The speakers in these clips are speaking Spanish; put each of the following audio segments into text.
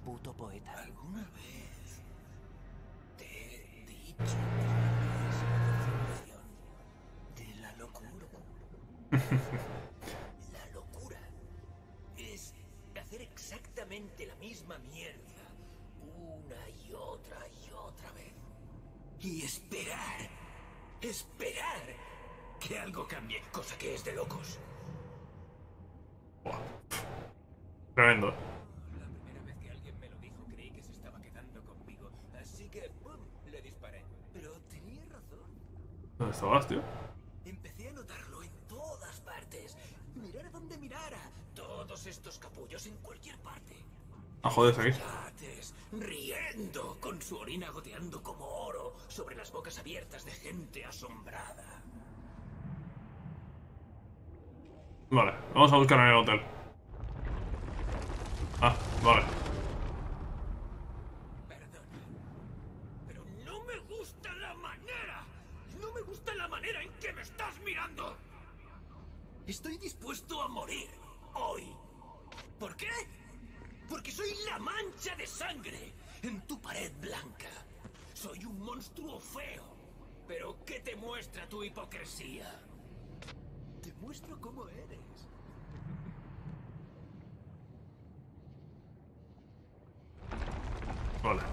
puto poeta. ¿Alguna vez te he dicho cuál es la definición de la locura? La locura es hacer exactamente la misma mierda una y otra vez. Y esperar que algo cambie, cosa que es de locos. Buah. Tremendo. La primera vez que alguien me lo dijo creí que se estaba quedando conmigo, así que ¡pum! Le disparé. Pero tenía razón. ¿Dónde estabas, tío? Empecé a notarlo en todas partes. Mirara donde mirara. Todos estos capullos en cualquier parte. Ah, joder, aquí. Yates, riendo, con su orina goteando como oro sobre las bocas abiertas de gente asombrada. Vale, vamos a buscar en el hotel. Ah, vale. Perdona, pero no me gusta la manera. No me gusta la manera en que me estás mirando. Estoy dispuesto a morir hoy. ¿Por qué? Porque soy la mancha de sangre en tu pared blanca. Soy un monstruo feo. Pero ¿qué te muestra tu hipocresía? Te muestro cómo eres. Vale.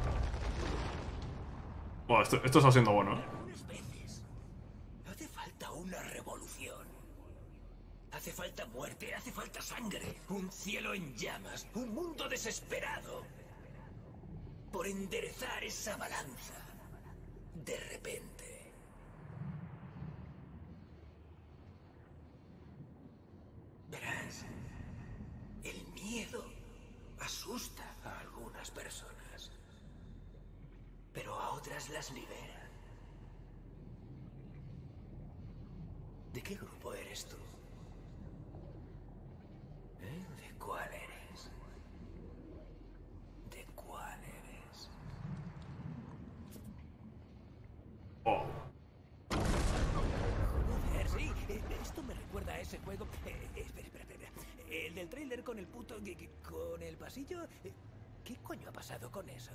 Buah, esto está siendo bueno, ¿eh? Algunas veces hace falta una revolución. Hace falta muerte, hace falta sangre. Un cielo en llamas, un mundo desesperado. Por enderezar esa balanza. De repente. Verás, el miedo asusta a algunas personas. Pero a otras las libera. ¿De qué grupo eres tú? ¿Eh? ¿De cuál eres? ¿De cuál eres? Oh. Joder, sí, esto me recuerda a ese juego. Espera. El del tráiler con el puto... con el pasillo. ¿Qué coño ha pasado con eso?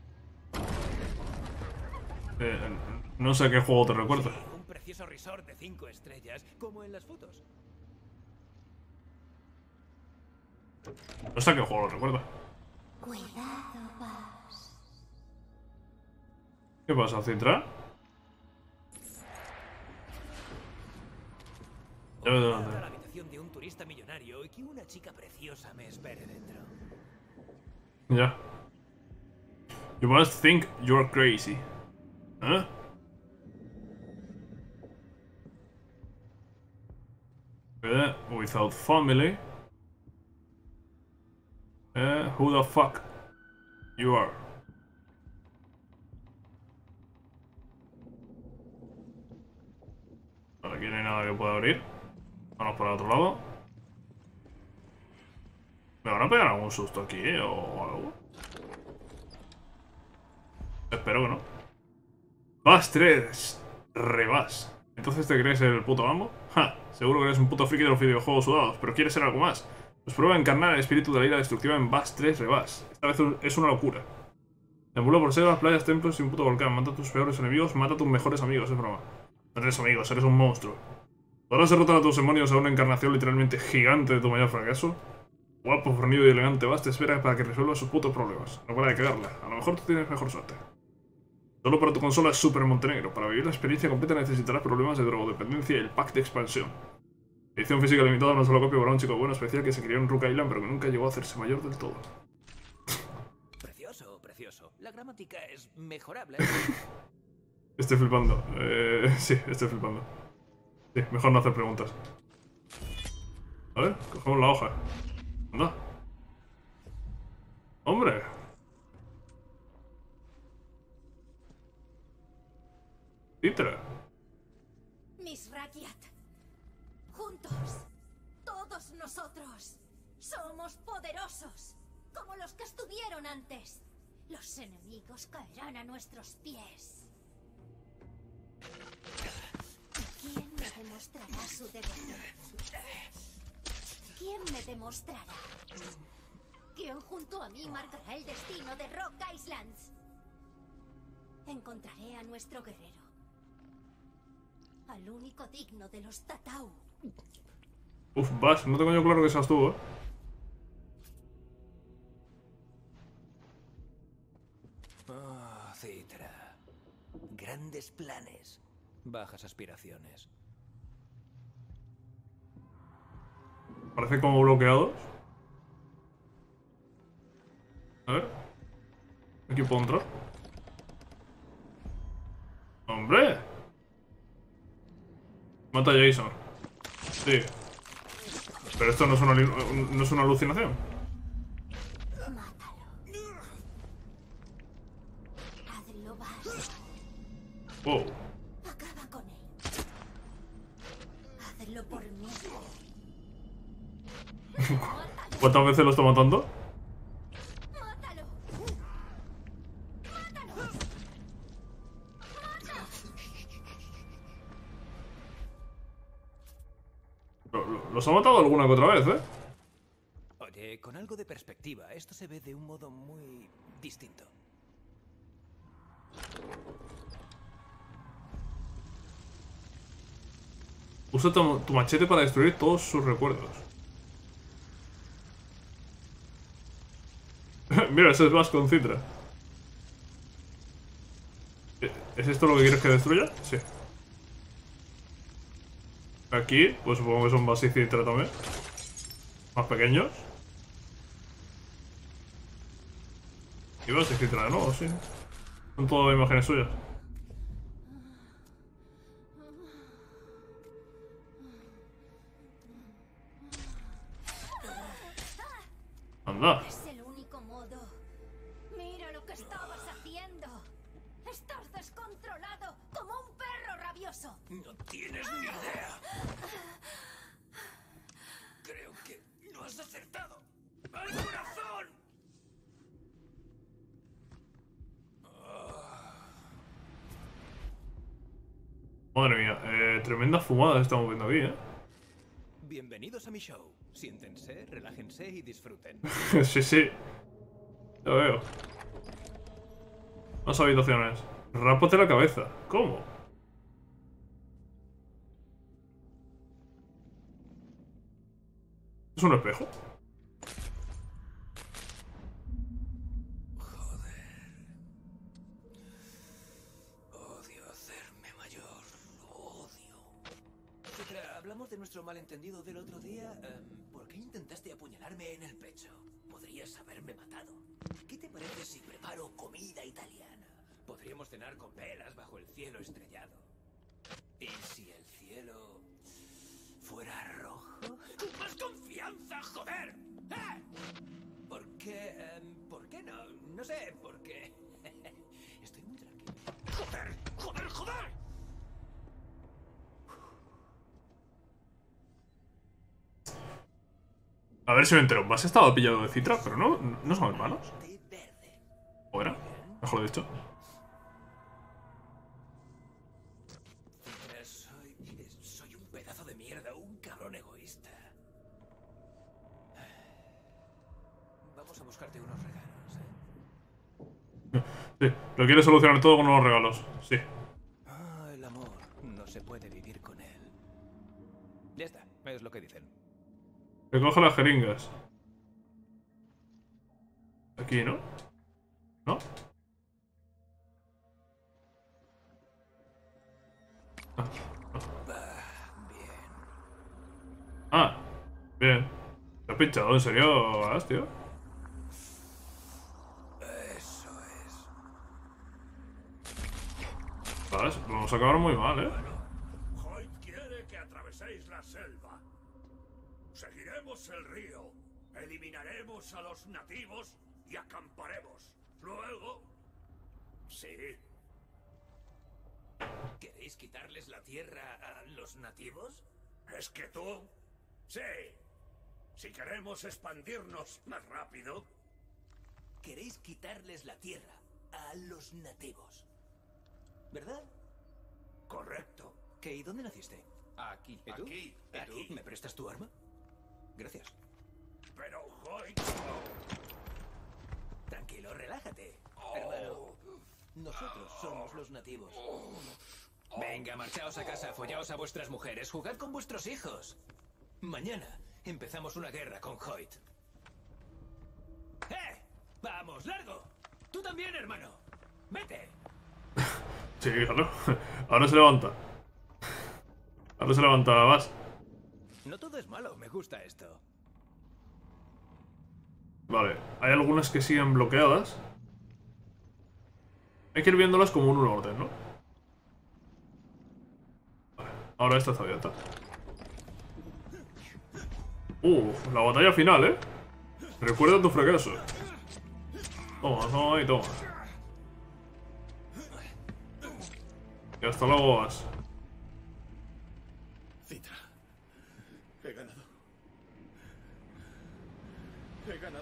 No sé qué juego te recuerda. Sí, un precioso resort de 5 estrellas, como en las fotos. No sé qué juego lo recuerda. Cuidado, Buzz. ¿Qué pasa, Citra? Ya veo Voy a dónde. la habitación de un turista millonario y que una chica preciosa me espere dentro. Ya. You must think you're crazy. ¿Eh? Without family. Who the fuck you are? Vale, aquí no hay nada que pueda abrir. Vamos por el otro lado. ¿Me van a pegar algún susto aquí, o algo? Espero que no. Vas 3. Rebas. ¿Entonces te crees el puto amo? Ja, seguro que eres un puto friki de los videojuegos sudados, pero quieres ser algo más. Pues prueba a encarnar el espíritu de la ira destructiva en Bass 3 Rebas. Esta vez es una locura. Te embulo por selvas, playas, templos y un puto volcán. Mata a tus peores enemigos, mata a tus mejores amigos, es broma. No eres amigos, eres un monstruo. ¿Podrás derrotar a tus demonios a una encarnación literalmente gigante de tu mayor fracaso? Guapo, fornido y elegante Bass te espera para que resuelva sus putos problemas. No para de cagarla. A lo mejor tú tienes mejor suerte. Solo para tu consola Super Montenegro. Para vivir la experiencia completa necesitarás problemas de drogodependencia y el pack de expansión. Edición física limitada a una sola copia para un chico bueno especial que se crió en Rook Island pero que nunca llegó a hacerse mayor del todo. Precioso. La gramática es mejorable. Estoy flipando. Sí, estoy flipando. Sí, mejor no hacer preguntas. A ver, cogemos la hoja. Anda. ¡Hombre! Citra. Miss Rakiat. Juntos. Todos nosotros. Somos poderosos. Como los que estuvieron antes. Los enemigos caerán a nuestros pies. ¿Quién me demostrará su debilidad? ¿Quién me demostrará ¿Quién junto a mí marcará el destino de Rock Islands? Encontraré a nuestro guerrero. Al único digno de los Tatau. Uf, vas, no tengo yo claro que seas tú, Oh, Citra. Grandes planes. Bajas aspiraciones. Parece como bloqueados. A ver. Aquí puedo entrar. ¡Hombre! Mata a Jason. Sí. Pero esto no es no es una alucinación. Mátalo. Hazlo más. Wow. Acaba con él. Hazlo por mí. ¿Cuántas veces lo está matando? ¡Mátalo! ¡Mátalo! Los ha matado alguna que otra vez, ¿eh? Oye, con algo de perspectiva, esto se ve de un modo muy distinto. Usa tu machete para destruir todos sus recuerdos. Mira, ese es Vas con Citra. ¿Es esto lo que quieres que destruya? Sí. Aquí, pues supongo que son Vas y Citra también. Más pequeños. Y Vas y Citra de nuevo, sí. Son todas imágenes suyas. Anda. Es el único modo. Mira lo que estabas haciendo. Estás descontrolado como un perro rabioso. No tienes ni idea. Creo que no has acertado. ¡Al corazón! Madre mía, tremenda fumada estamos viendo aquí, ¿eh? Bienvenidos a mi show. Siéntense, relájense y disfruten. Sí, sí. Ya veo. Más habitaciones. Rápate la cabeza. ¿Cómo? ¿Es un espejo? Odio hacerme mayor. Lo odio. Citra, hablamos de nuestro malentendido del otro día. ¿Por qué intentaste apuñalarme en el pecho? Podrías haberme matado. ¿Qué te parece si preparo comida italiana? Podríamos cenar con velas bajo el cielo estrellado. ¿Y si el cielo fuera rojo? ¡Más confianza, joder! ¡Eh! ¿Por qué no? No sé, por qué. Estoy muy tranquilo. ¡Joder! ¡Joder! ¡Joder! A ver si me entero. Vas estaba pillado de Citra, pero no son hermanos. De verde. ¿O era? Mejor dicho. Citra, soy un pedazo de mierda, un cabrón egoísta. Vamos a buscarte unos regalos, ¿eh? Sí, lo quieres solucionar todo con unos regalos. Sí. Ah, el amor. No se puede vivir con él. Ya está, es lo que dicen. Recoge las jeringas. Aquí, ¿no? ¿No? Bien. Ah, bien. ¿Te has pinchado? ¿En serio, Vas, tío? Eso es. Vas, vamos a acabar muy mal, ¿eh? Hoyt quiere que atraveséis la selva. Seguiremos el río, eliminaremos a los nativos y acamparemos. Luego... Sí. ¿Queréis quitarles la tierra a los nativos? ¿Es que tú? Sí. Si queremos expandirnos más rápido... ¿Queréis quitarles la tierra a los nativos? ¿Verdad? Correcto. ¿Qué? ¿Y dónde naciste? Aquí. ¿Y tú? Aquí. ¿Y tú? Aquí. ¿Me prestas tu arma? Gracias. Pero Hoyt... no. Nosotros somos los nativos. Venga, marchaos a casa, follaos a vuestras mujeres, jugad con vuestros hijos. Mañana empezamos una guerra con Hoyt. ¡Eh! ¡Vamos, largo! ¡Tú también, hermano! ¡Vete! Sí, claro. Ahora se levanta. Ahora se levanta, vas. No todo es malo, me gusta esto. Vale, hay algunas que siguen bloqueadas. Hay que ir viéndolas como un orden, ¿no? Vale, ahora esta está abierta. La batalla final, ¿eh? Recuerda tu fracaso. Toma, toma y toma. Y hasta luego vas. Citra. He ganado. He ganado.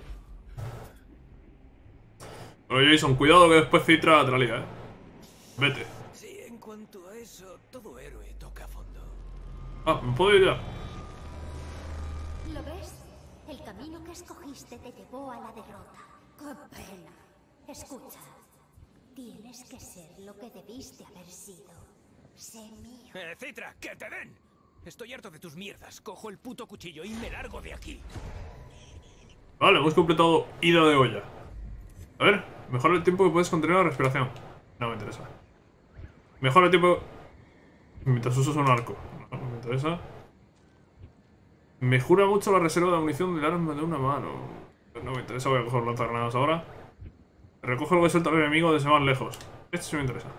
Pero Jason, cuidado que después Citra te la lía, ¿eh? Vete. Sí, en cuanto a eso, todo héroe toca fondo. Ah, ¿me puedo ir ya? ¿Lo ves? El camino que escogiste te llevó a la derrota. ¡Qué pena! Escucha. Tienes que ser lo que debiste haber sido. Sé mío. Citra, ¡que te den! Estoy harto de tus mierdas. Cojo el puto cuchillo y me largo de aquí. Vale, hemos completado ida de olla. A ver, mejora el tiempo que puedes contener la respiración. No me interesa. Mejora el tiempo mientras usas un arco. No me interesa. Mejora mucho la reserva de munición del arma de una mano. No me interesa, voy a coger lanzagranadas ahora. Recoge lo que suelta el enemigo desde más lejos. Este sí me interesa.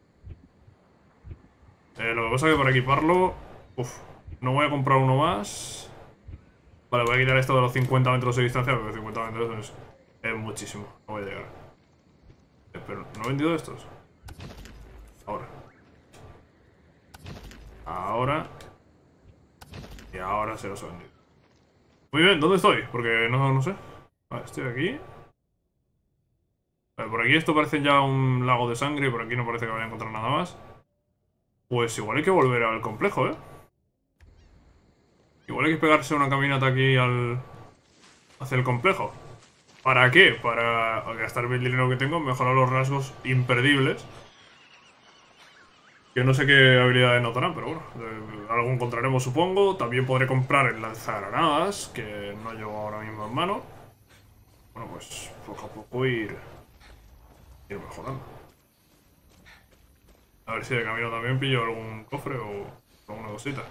Lo que pasa es que para equiparlo... no voy a comprar uno más. Vale, voy a quitar esto de los 50 metros de distancia, porque 50 metros es muchísimo. No voy a llegar. Pero, ¿no he vendido estos? Ahora. Ahora. Y ahora se los he vendido. Muy bien, ¿dónde estoy? Porque no sé. Vale, estoy aquí. Vale, por aquí esto parece ya un lago de sangre y por aquí no parece que vaya a encontrar nada más. Pues igual hay que volver al complejo, ¿eh? Igual hay que pegarse una caminata aquí hacia el complejo. ¿Para qué? Para gastar el dinero que tengo, mejorar los rasgos imperdibles. Que no sé qué habilidades notarán, pero bueno. Algo encontraremos, supongo. También podré comprar el lanzagranadas, que no llevo ahora mismo en mano. Bueno, pues poco a poco ir mejorando. A ver si de camino también pillo algún cofre o alguna cosita.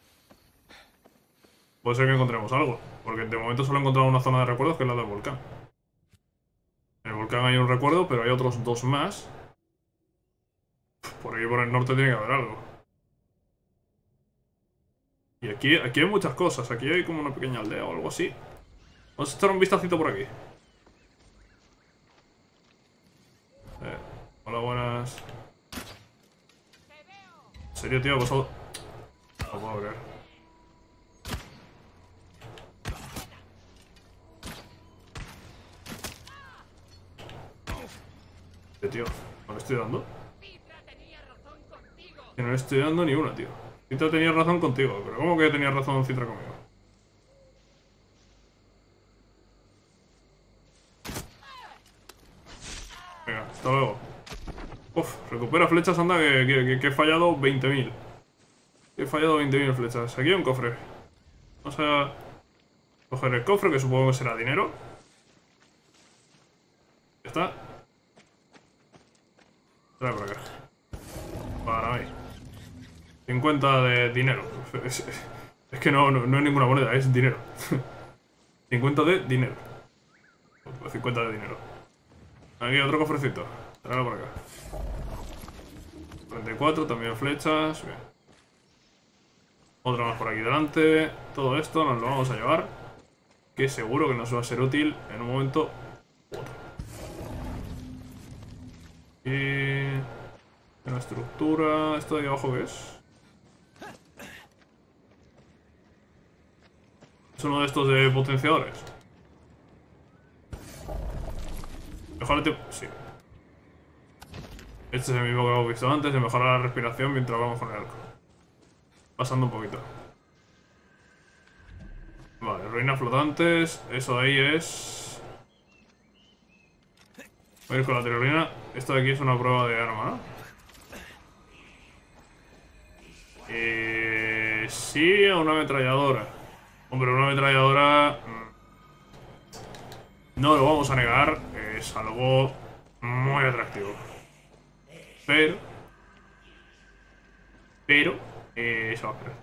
Puede ser que encontremos algo, porque de momento solo he encontrado una zona de recuerdos que es la del volcán. En el volcán hay un recuerdo, pero hay otros dos más. Por aquí por el norte tiene que haber algo. Y aquí hay muchas cosas, aquí hay como una pequeña aldea o algo así. Vamos a echar un vistacito por aquí. Hola, buenas. ¿En serio, tío? ¿Vosotros? No puedo creer. Tío, ¿no le estoy dando? Que no le estoy dando ni una, tío. Citra tenía razón contigo, pero ¿cómo que tenía razón Citra conmigo? Venga, hasta luego. Recupera flechas, anda, que he fallado 20.000. He fallado 20.000 flechas. Aquí hay un cofre. Vamos a coger el cofre, que supongo que será dinero. Ya está. Trae por acá. Para mí. 50 de dinero. Es que no es ninguna moneda, es dinero. 50 de dinero. 50 de dinero. Aquí otro cofrecito. Tráelo por acá. 44, también flechas. Bien. Otra más por aquí delante. Todo esto nos lo vamos a llevar. Que seguro que nos va a ser útil en un momento u otro. Y... la estructura... ¿esto de aquí abajo qué es? Es uno de estos de potenciadores. Mejora el tiempo... sí. Este es el mismo que hemos visto antes, de mejorar la respiración mientras vamos con el arco. Pasando un poquito. Vale, ruinas flotantes. Eso de ahí es... Voy a ir con la tirolina. Esto de aquí es una prueba de arma, ¿no? Sí, a una ametralladora. Hombre, una ametralladora... No lo vamos a negar. Es algo muy atractivo. Pero... se va a perder.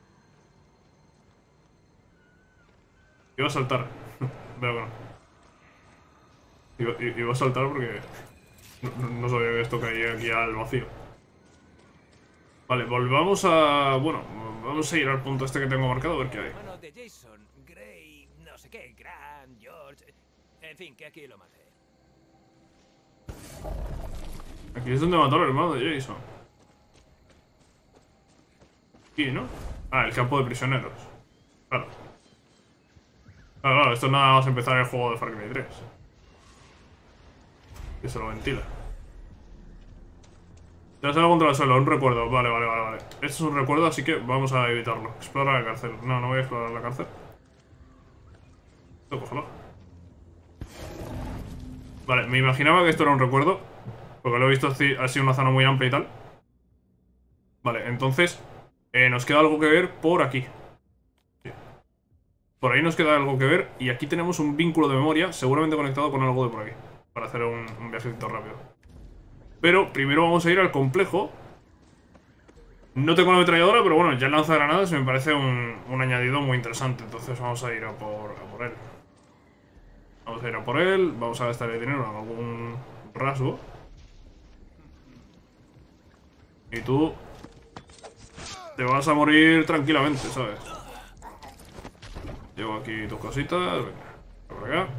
Iba a saltar. Pero bueno. Iba a saltar porque... No sabía que esto caía aquí al vacío. Vale, volvamos a... Bueno, vamos a ir al punto este que tengo marcado a ver qué hay. Hermano de Jason, Gray, no sé qué, Grant, George... En fin, que aquí lo maté. Aquí es donde mató al hermano de Jason. Aquí, ¿no? Ah, el campo de prisioneros. Claro. Claro, esto es nada más empezar el juego de Far Cry 3. Que se lo ventila. Ya se va contra el suelo, un recuerdo. Vale. Esto es un recuerdo, así que vamos a evitarlo. Explora la cárcel. No voy a explorar la cárcel. Esto, cógelo. Vale, me imaginaba que esto era un recuerdo, porque lo he visto así, ha sido una zona muy amplia y tal. Vale, entonces nos queda algo que ver por aquí. Sí. Por ahí nos queda algo que ver. Y aquí tenemos un vínculo de memoria, seguramente conectado con algo de por aquí, para hacer un viajecito rápido. Pero primero vamos a ir al complejo. No tengo la ametralladora, pero bueno, ya el lanzagranadas me parece un añadido muy interesante. Entonces vamos a ir a por él. Vamos a ir a por él, vamos a gastar el dinero en algún rasgo. Y tú te vas a morir tranquilamente, ¿sabes? Llevo aquí tus cositas, venga, por acá.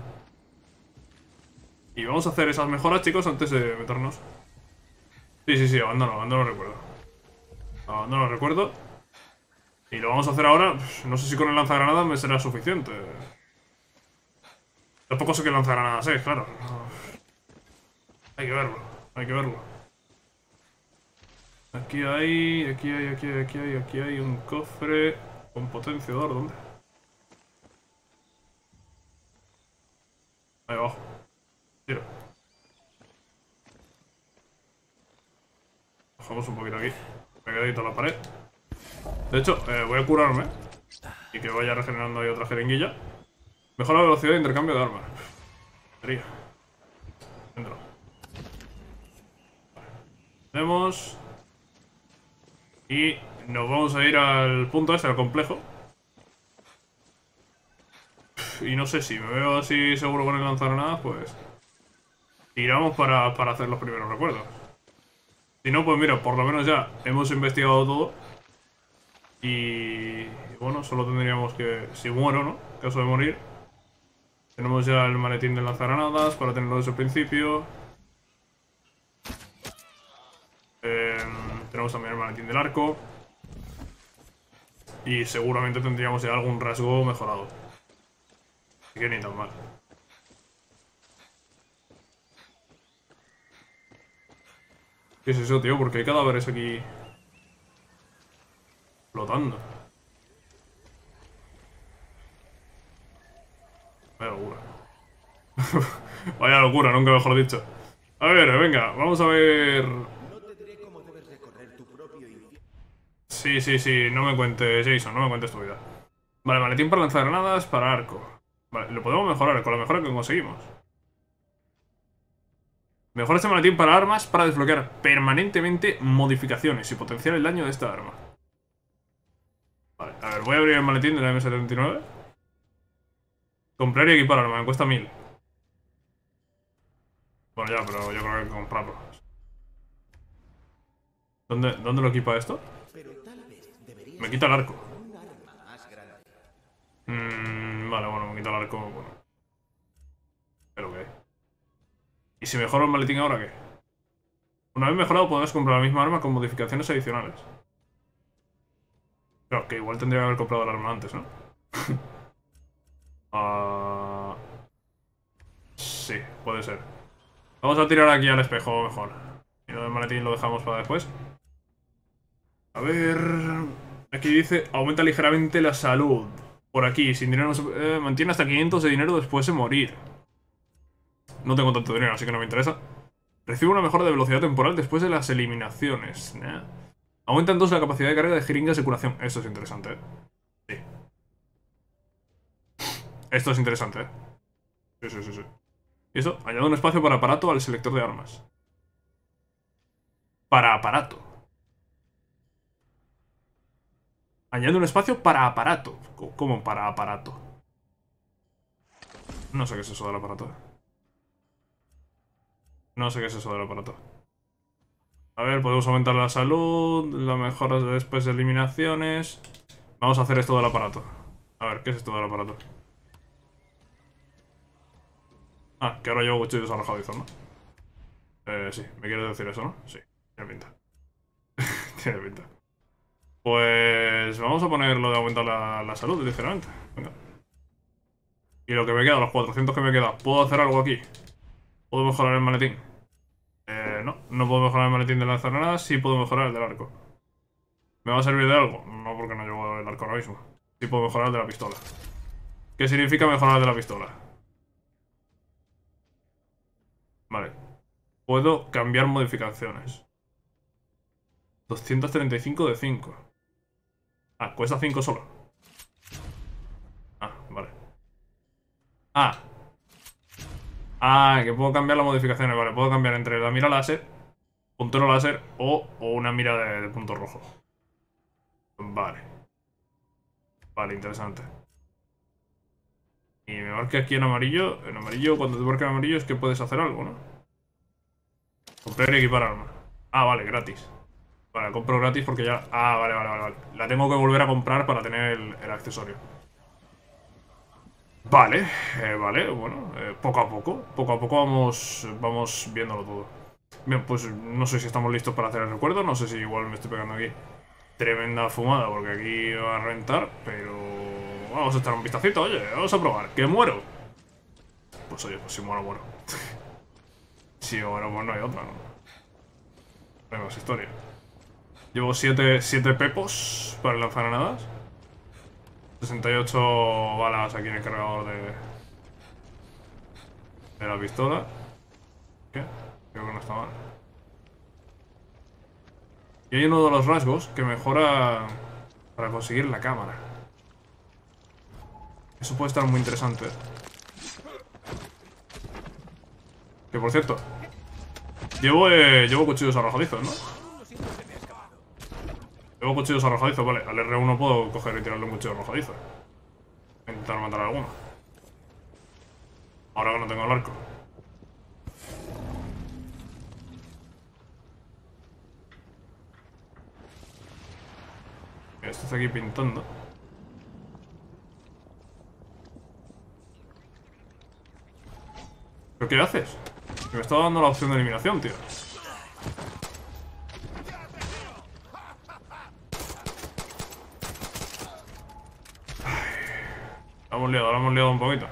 Y vamos a hacer esas mejoras, chicos, antes de meternos. Sí, abandono recuerdo. Abandono recuerdo. Y lo vamos a hacer ahora. No sé si con el lanzagranadas me será suficiente. Tampoco sé qué lanzagranadas es, claro. Hay que verlo. Aquí hay un cofre con potenciador. ¿Dónde? Ahí abajo. Tira. Bajamos un poquito aquí. Pegadito a la pared. De hecho, voy a curarme. Y que vaya regenerando ahí otra jeringuilla. Mejora la velocidad de intercambio de armas. Sería. Dentro. Vemos. Y nos vamos a ir al punto este, al complejo. Y no sé si me veo así seguro con el lanzagranadas, pues tiramos para hacer los primeros recuerdos. Si no, pues mira, por lo menos ya hemos investigado todo. Y bueno, solo tendríamos que, si muero, ¿no? En caso de morir, tenemos ya el maletín de lanzagranadas para tenerlo desde el principio. Tenemos también el maletín del arco. Y seguramente tendríamos ya algún rasgo mejorado. Así que ni tan mal. ¿Qué es eso, tío? Porque hay cadáveres aquí flotando. Vaya locura. Vaya locura, nunca mejor dicho. A ver, venga, vamos a ver. Sí, no me cuentes, Jason, no me cuentes tu vida. Vale, maletín para lanzar granadas, para arco. Vale, lo podemos mejorar con la mejora que conseguimos. Mejora este maletín para armas para desbloquear permanentemente modificaciones y potenciar el daño de esta arma. Vale, a ver, voy a abrir el maletín de la M79. Comprar y equipar arma, me cuesta 1000. Bueno, ya, pero yo creo que hay que comprarlo. ¿Dónde lo equipa esto? Me quita el arco. Vale, bueno, me quita el arco. Bueno. Pero qué. ¿Y si mejoro el maletín ahora qué? Una vez mejorado podrás comprar la misma arma con modificaciones adicionales. Claro, que igual tendría que haber comprado el arma antes, ¿no? Sí, puede ser. Vamos a tirar aquí al espejo mejor. Y lo del maletín lo dejamos para después. A ver... Aquí dice, aumenta ligeramente la salud. Por aquí, sin dinero no se... mantiene hasta 500 de dinero después de morir. No tengo tanto dinero, así que no me interesa. Recibe una mejora de velocidad temporal después de las eliminaciones. Aumenta en 2 la capacidad de carga de jeringas de curación. Esto es interesante, Sí. Esto es interesante, Sí. Y eso, añade un espacio para aparato al selector de armas. Para aparato. Añade un espacio para aparato. ¿Cómo para aparato? No sé qué es eso del aparato. No sé qué es eso del aparato. A ver, podemos aumentar la salud, la mejora después de eliminaciones. Vamos a hacer esto del aparato. A ver, ¿qué es esto del aparato? Ah, que ahora llevo cuchillos arrojadizos, ¿no? Sí, me quieres decir eso, ¿no? Sí, tiene pinta. Tiene pinta. Pues vamos a poner lo de aumentar la salud ligeramente. Venga. Y lo que me queda, los 400 que me queda. ¿Puedo hacer algo aquí? ¿Puedo mejorar el maletín? No puedo mejorar el maletín de lanzagranadas. Sí puedo mejorar el del arco. ¿Me va a servir de algo? No, porque no llevo el arco ahora mismo. Sí puedo mejorar el de la pistola. ¿Qué significa mejorar el de la pistola? Vale. Puedo cambiar modificaciones. 235 de 5. Ah, cuesta 5 solo. Ah, vale. Que puedo cambiar las modificaciones. Vale, puedo cambiar entre la mira láser, puntero láser o una mira de punto rojo. Vale. Vale, interesante. Y me marca aquí en amarillo. En amarillo, cuando te marca en amarillo es que puedes hacer algo, ¿no? Comprar y equipar arma. Ah, vale, gratis. Vale, compro gratis porque ya... Ah, vale. La tengo que volver a comprar para tener el accesorio. Vale, bueno, poco a poco vamos viéndolo todo. Bien, pues no sé si estamos listos para hacer el recuerdo, no sé si igual me estoy pegando aquí tremenda fumada porque aquí va a rentar, pero vamos a echar un vistacito, oye, vamos a probar. ¿Que muero? Pues oye, pues si muero. Si muero, pues no hay otra, ¿no? Venga, es historia. Llevo 7 pepos para lanzar granadas. 68 balas aquí en el cargador de la pistola. ¿Qué? Creo que no está mal. Y hay uno de los rasgos que mejora para conseguir la cámara. Eso puede estar muy interesante. Que por cierto, llevo cuchillos arrojadizos, ¿no? Llevo cuchillos arrojadizos, vale. Al R1 puedo coger y tirarle un cuchillo arrojadizo. Intentar matar a alguno. Ahora que no tengo el arco. Mira, esto está aquí pintando. ¿Pero qué haces? Me está dando la opción de eliminación, tío. Lo hemos liado un poquito.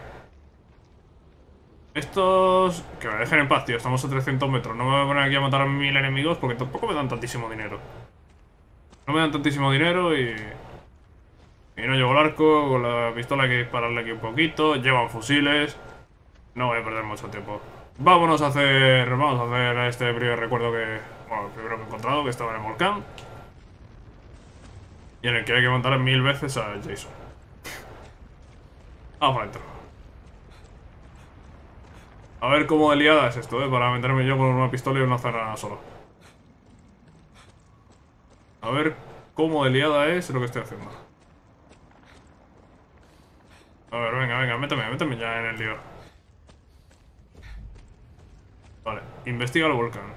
Estos... que me dejen en paz, tío. Estamos a 300 metros. No me voy a poner aquí a matar a 1000 enemigos porque tampoco me dan tantísimo dinero. No me dan tantísimo dinero y no llevo el arco. Con la pistola hay que dispararle aquí un poquito. Llevan fusiles. No voy a perder mucho tiempo. Vamos a hacer este primer recuerdo que... Bueno, el primero que he encontrado, que estaba en el volcán. Y en el que hay que matar 1000 veces a Jason. Vamos para adentro. A ver cómo de liada es esto, para meterme yo con una pistola y una lanzagranada solo. A ver cómo de liada es lo que estoy haciendo. A ver, venga, méteme ya en el lío. Vale, investiga el volcán.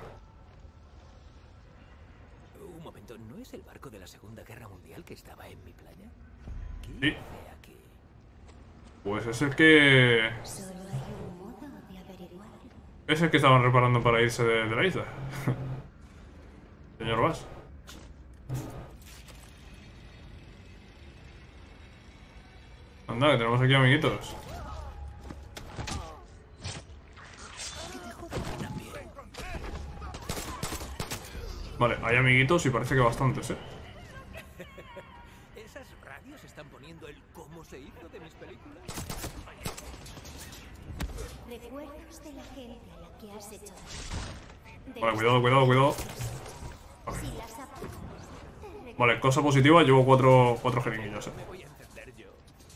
Un momento, ¿no es el barco de la Segunda Guerra Mundial que estaba en mi playa? Sí. Pues es el que... Solo hay un modo de averiguarlo. Es el que estaban reparando para irse de la isla. Señor Bass. Anda, que tenemos aquí amiguitos. Vale, hay amiguitos y parece que bastantes, ¿Esas radios están poniendo el cómo se hizo de mis películas? Recuerdos de la gente a la que has hecho daño. Vale, cuidado, cuidado, cuidado. Si las apagas, te Vale, cosa positiva, llevo cuatro jeringuillas, Me voy a encender yo.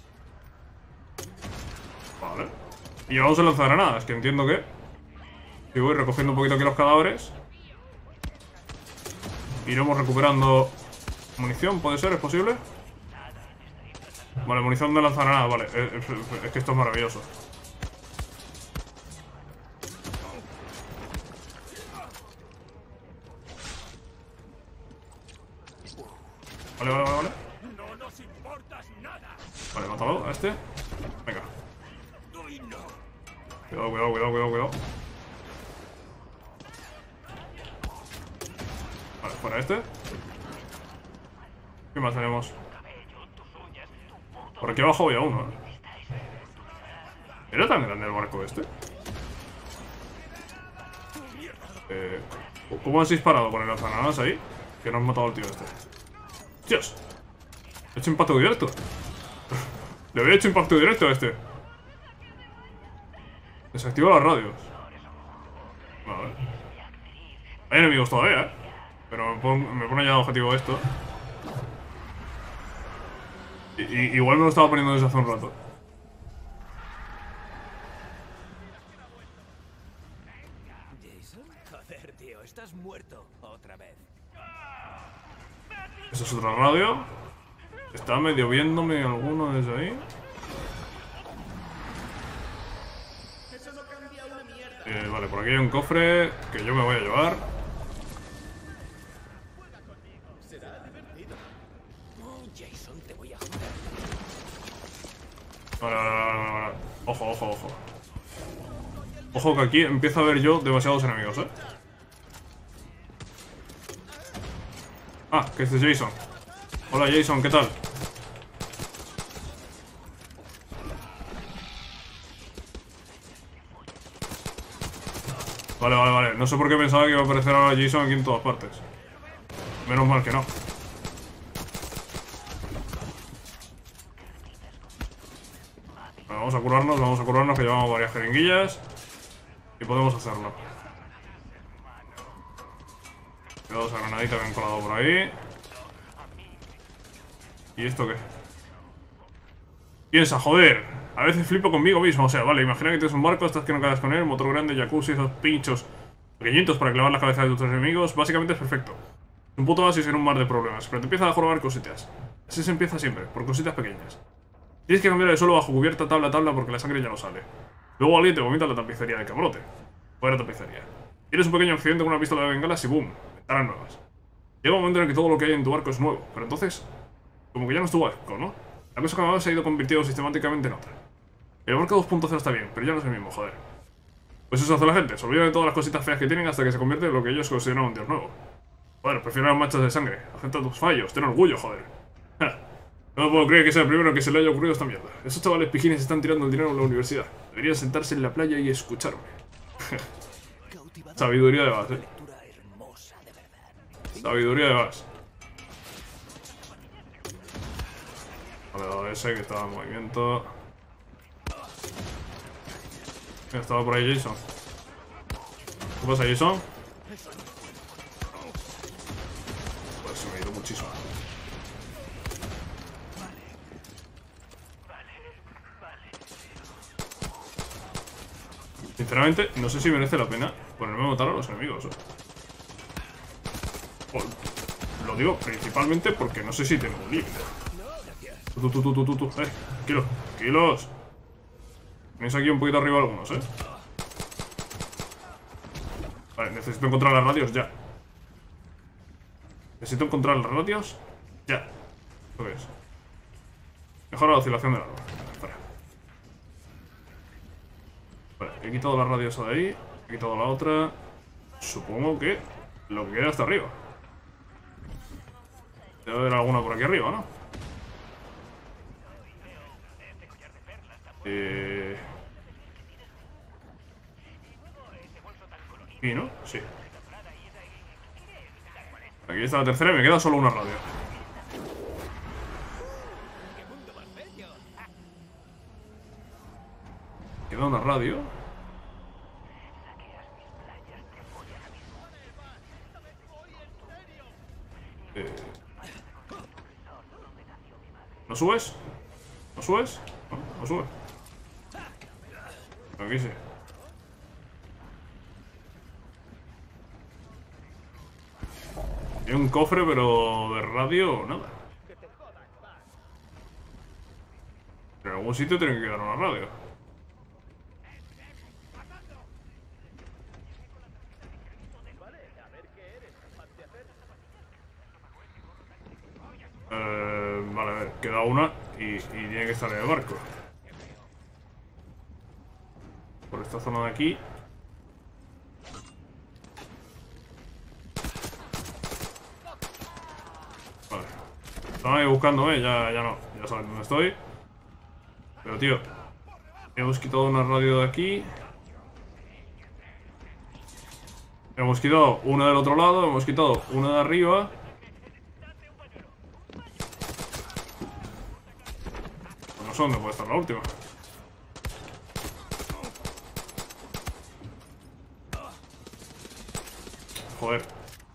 Vale. Y llevamos el lanzagranadas, que entiendo que... Si voy recogiendo un poquito aquí los cadáveres... Iremos recuperando... Munición, ¿puede ser? ¿Es posible? Vale, munición de lanzagranadas, vale. Es que esto es maravilloso. Vale, vale, vale, vale. No nos importas nada. Vale, mátalo a este. Venga. Hoy no. Cuidado, cuidado, cuidado, cuidado, cuidado. Vale, fuera este. ¿Qué más tenemos? Por aquí abajo había uno, ¿eh? ¿Era tan grande el barco este? ¿Cómo has disparado con el lanzagranadas ahí? Que no has matado al tío este. ¡Dios! He hecho impacto directo. Le había hecho impacto directo a este. Desactiva las radios. Vale. Hay enemigos todavía, ¿eh? Pero me pone ya objetivo esto. Igual me lo estaba poniendo desde hace un rato. Jason, joder, tío, estás muerto otra vez. Esa es otra radio. Está medio viéndome alguno desde ahí. Vale, por aquí hay un cofre que yo me voy a llevar. Oh, Jason, te voy a joder. Vale, vale, vale, vale, vale. Ojo, ojo, ojo. Ojo que aquí empiezo a ver yo demasiados enemigos, ¿eh? Ah, que este es Jason. Hola Jason, ¿qué tal? Vale, vale, vale. No sé por qué pensaba que iba a aparecer ahora Jason aquí en todas partes. Menos mal que no. Vamos a curarnos, que llevamos varias jeringuillas. Y podemos hacerlo. Cuidado esa granadita que han colado por ahí. ¿Y esto qué? Piensa, joder. A veces flipo conmigo mismo. O sea, vale, imagina que tienes un barco, estás que no cagas con él, motor grande, jacuzzi, esos pinchos pequeñitos para clavar las cabezas de tus enemigos. Básicamente es perfecto. Es un puto oasis en un mar de problemas, pero te empieza a jorobar cositas. Así se empieza siempre, por cositas pequeñas. Tienes que cambiar el suelo bajo cubierta, tabla a tabla, porque la sangre ya no sale. Luego alguien te vomita la tapicería del camarote. Fuera tapicería. Tienes un pequeño accidente con una pistola de bengalas y boom, ventanas nuevas. Llega un momento en el que todo lo que hay en tu barco es nuevo, pero entonces, como que ya no es tu barco, ¿no? La cosa que amabas se ha ido convirtiendo sistemáticamente en otra. El barco 2.0 está bien, pero ya no es el mismo, joder. Pues eso hace la gente, se olvida de todas las cositas feas que tienen hasta que se convierte en lo que ellos consideran un dios nuevo. Joder, prefiero las manchas de sangre. Acepta tus fallos, ten orgullo, joder. Ja. No puedo creer que sea el primero que se le haya ocurrido esta mierda. Esos chavales pijines están tirando el dinero en la universidad. Deberían sentarse en la playa y escucharme. Sabiduría de Bass, eh. Lectura hermosa, de verdad. Sabiduría de Bass. Vale, dado ese que estaba en movimiento. Estaba por ahí Jason. ¿Qué pasa, Jason? Pues se me ha ido muchísimo. Sinceramente, no sé si merece la pena ponerme a matar a los enemigos. Lo digo principalmente porque no sé si tengo un límite. Tranquilo, tranquilos. Tenéis aquí un poquito arriba algunos, ¿eh? Vale, necesito encontrar las radios ya. Necesito encontrar las radios ya. ¿Esto qué es? Mejora la oscilación del árbol. Espera. Vale, he quitado las radios de ahí. He quitado la otra. Supongo que lo que queda está arriba. Debe haber alguna por aquí arriba, ¿no? ¿Y no? Sí. Aquí está la tercera y me queda solo una radio. Queda una radio. subes? ¿No subes? No, no subes. Aquí sí. Hay un cofre, pero de radio, nada. En algún sitio tiene que quedar una radio. Vale, a ver, queda una y tiene que estar en el barco. Por esta zona de aquí. Vale. Están ahí buscándome, ya no. Ya saben dónde estoy. Pero tío, hemos quitado una radio de aquí. Hemos quitado una del otro lado, hemos quitado una de arriba. No sé dónde puede estar la última. Joder.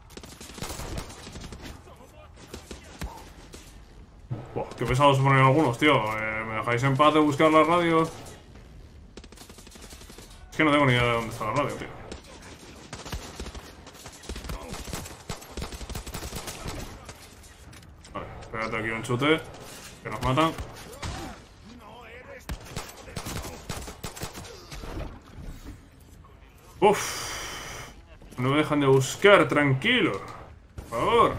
Buah, qué pesados se ponen algunos, tío. ¿Me dejáis en paz de buscar la radio? Es que no tengo ni idea de dónde está la radio, tío. Vale, espérate aquí un chute. Que nos matan. Uff. No me dejan de buscar, tranquilo. Por favor.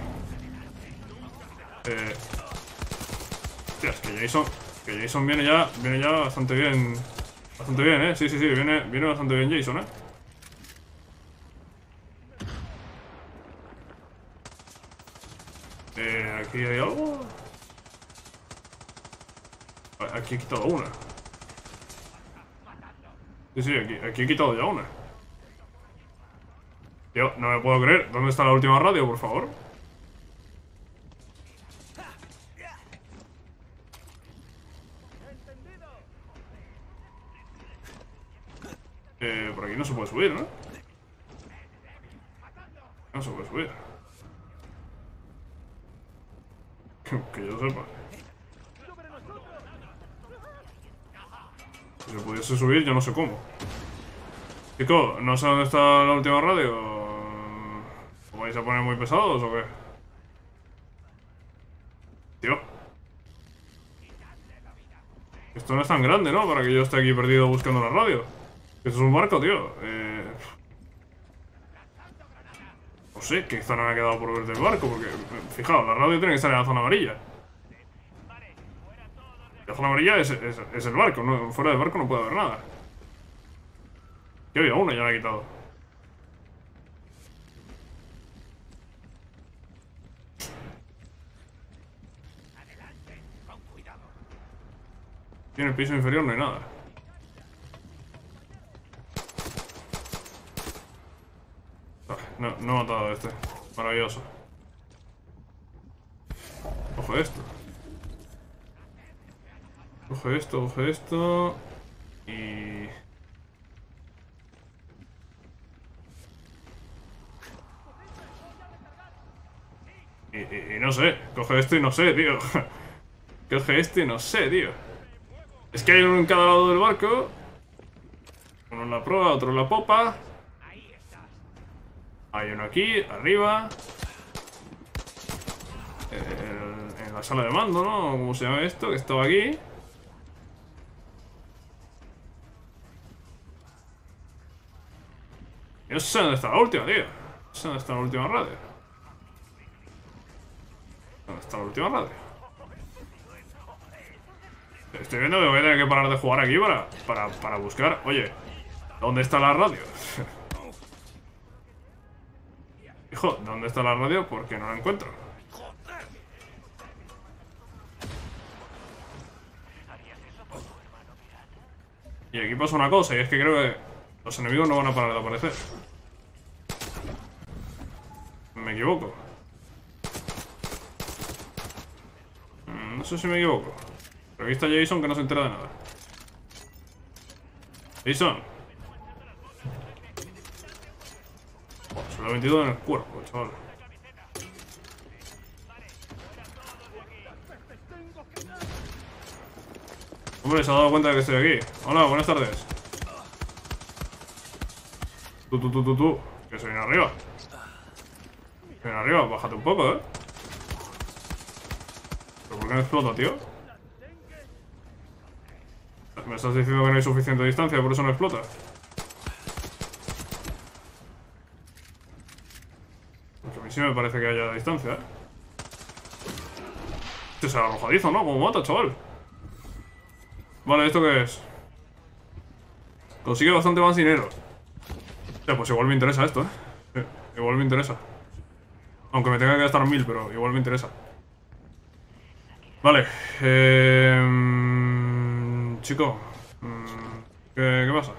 Hostia, es que Jason viene ya bastante bien. Bastante bien, sí, viene bastante bien Jason, aquí hay algo. Aquí he quitado una. Sí, aquí he quitado ya una. Tío, no me puedo creer. ¿Dónde está la última radio, por favor? Por aquí no se puede subir, ¿no? No se puede subir. Que yo sepa. Si se pudiese subir, yo no sé cómo. Chico, no sé dónde está la última radio. ¿Os vais a poner muy pesados o qué? Tío. Esto no es tan grande, ¿no? Para que yo esté aquí perdido buscando la radio. Esto es un barco, tío. No sé qué zona me ha quedado por ver del barco, porque, fijaos, la radio tiene que estar en la zona amarilla. La zona amarilla es el barco, no, fuera del barco no puede haber nada. Que había una, ya la he quitado. Y en el piso inferior no hay nada. No he matado a este. Maravilloso. Coge esto. Coge esto. Y no sé. Coge esto y no sé, tío. Coge este y no sé, tío. Es que hay uno en cada lado del barco. Uno en la proa, otro en la popa. Hay uno aquí, arriba. En la sala de mando, ¿no? ¿Cómo se llama esto? Que estaba aquí. Y no sé dónde está la última, tío. No sé dónde está la última radio. ¿Dónde está la última radio? Estoy viendo que voy a tener que parar de jugar aquí para buscar. Oye, ¿dónde está la radio? Hijo, ¿dónde está la radio? Porque no la encuentro. Y aquí pasa una cosa, y es que creo que los enemigos no van a parar de aparecer. ¿Me equivoco? No sé si me equivoco. Pero aquí está Jason, que no se entera de nada. Jason. Se lo he metido en el cuerpo, chaval. Hombre, se ha dado cuenta de que estoy aquí. Hola, buenas tardes. Tú. Que se viene arriba. Se viene arriba, bájate un poco, ¿eh? ¿Pero por qué no explota, tío? ¿Me estás diciendo que no hay suficiente distancia, por eso no explota? Porque a mí sí me parece que haya distancia, ¿eh? Este será arrojadizo, ¿no? Como mata, chaval. Vale, ¿esto qué es? Consigue bastante más dinero. Pues igual me interesa esto, ¿eh? Igual me interesa. Aunque me tenga que gastar 1000, pero igual me interesa. Vale. Chico. ¿Qué pasa?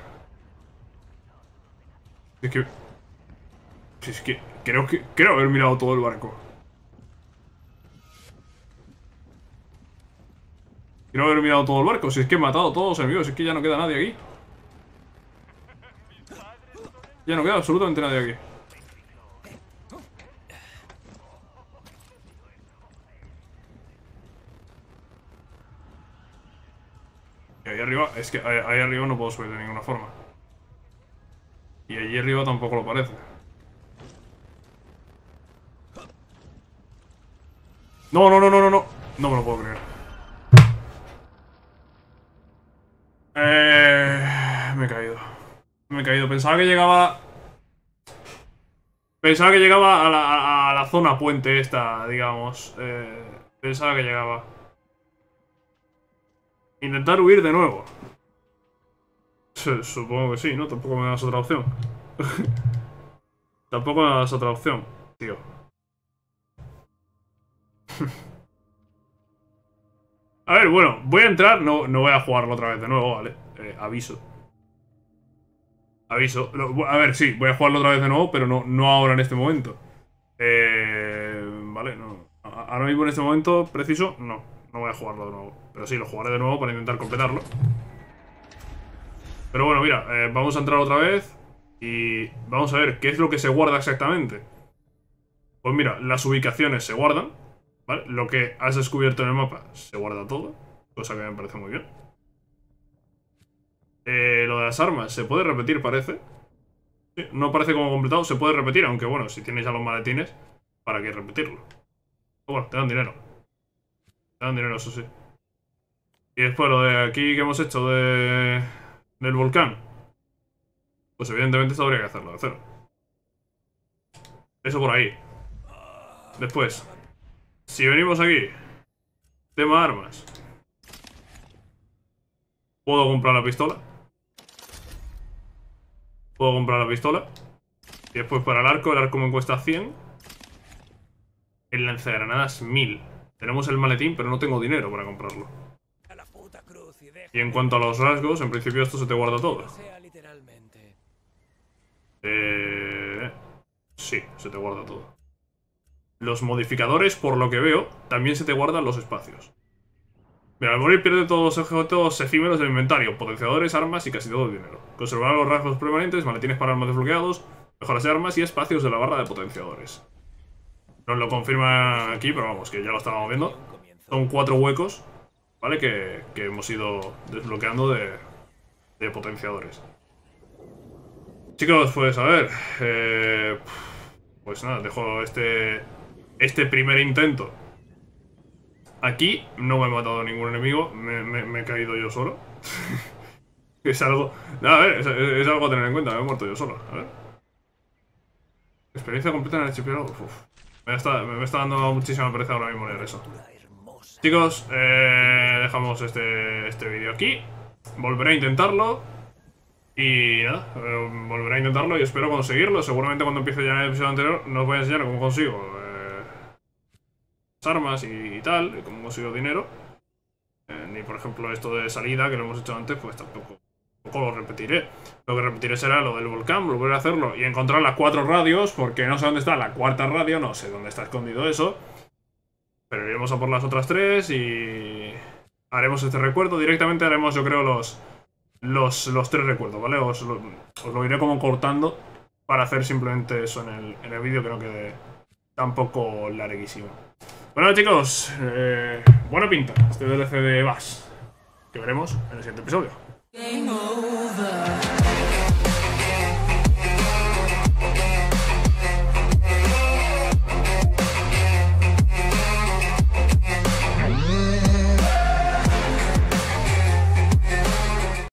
Es que creo haber mirado todo el barco. Quiero haber mirado todo el barco. Si es que he matado a todos los enemigos. Si es que ya no queda nadie aquí. Ya no queda absolutamente nadie aquí. Y ahí arriba, es que ahí arriba no puedo subir de ninguna forma. Y allí arriba tampoco lo parece. No. No me lo puedo creer. Me he caído. Pensaba que llegaba a la zona puente esta, digamos. Pensaba que llegaba. Intentar huir de nuevo. Supongo que sí, ¿no? Tampoco me das otra opción. Tampoco me das otra opción, tío. A ver, bueno, voy a entrar. No voy a jugarlo otra vez de nuevo, ¿vale? Aviso. A ver, sí, voy a jugarlo otra vez de nuevo, pero no ahora en este momento. Vale, no. Ahora mismo en este momento preciso, no voy a jugarlo de nuevo. Pero sí, lo jugaré de nuevo para intentar completarlo. Pero bueno, mira, vamos a entrar otra vez y vamos a ver qué es lo que se guarda exactamente. Pues mira, las ubicaciones se guardan, ¿vale? Lo que has descubierto en el mapa se guarda todo, cosa que me parece muy bien. Lo de las armas se puede repetir, parece. Sí, no parece como completado, se puede repetir, aunque bueno, si tienes ya los maletines, ¿para qué repetirlo? Pero bueno, te dan dinero. Te dan dinero, eso sí. Y después lo de aquí que hemos hecho del volcán. Pues evidentemente esto habría que hacerlo de cero. Eso por ahí. Después, si venimos aquí, tema armas. Puedo comprar la pistola. Y después para el arco me cuesta 100. El lanzagranadas 1000. Tenemos el maletín, pero no tengo dinero para comprarlo. Y en cuanto a los rasgos, en principio esto se te guarda todo. Sí, se te guarda todo. Los modificadores, por lo que veo, también se te guardan los espacios. Mira, al morir pierde todos los objetos efímeros del inventario, potenciadores, armas y casi todo el dinero. Conservar los rasgos permanentes, maletines para armas desbloqueados, mejoras de armas y espacios de la barra de potenciadores. Nos lo confirma aquí, pero vamos, que ya lo estábamos viendo. Son 4 huecos, ¿vale? Que hemos ido desbloqueando de potenciadores. Chicos, pues a ver. Pues nada, dejo este primer intento. Aquí no me he matado a ningún enemigo, me he caído yo solo. Es algo... No, a ver, es algo a tener en cuenta, me he muerto yo solo. A ver. Experiencia completa en el archipiélago. Me está dando muchísima pereza ahora mismo leer eso. Chicos, dejamos este vídeo aquí. Volveré a intentarlo. Y nada, volveré a intentarlo y espero conseguirlo. Seguramente cuando empiece ya en el episodio anterior nos voy a enseñar cómo consigo armas y tal, y cómo consigo dinero. Ni por ejemplo esto de salida que lo hemos hecho antes, pues tampoco lo repetiré. Lo que repetiré será lo del volcán, volver a hacerlo y encontrar las 4 radios, porque no sé dónde está la 4ª radio, no sé dónde está escondido eso. Pero iremos a por las otras 3 y haremos este recuerdo. Directamente haremos, yo creo, los 3 recuerdos, ¿vale? Os lo iré como cortando para hacer simplemente eso en el vídeo, que no quede tampoco larguísimo. Bueno, chicos, buena pinta este DLC de Bass. que veremos en el siguiente episodio. Game over.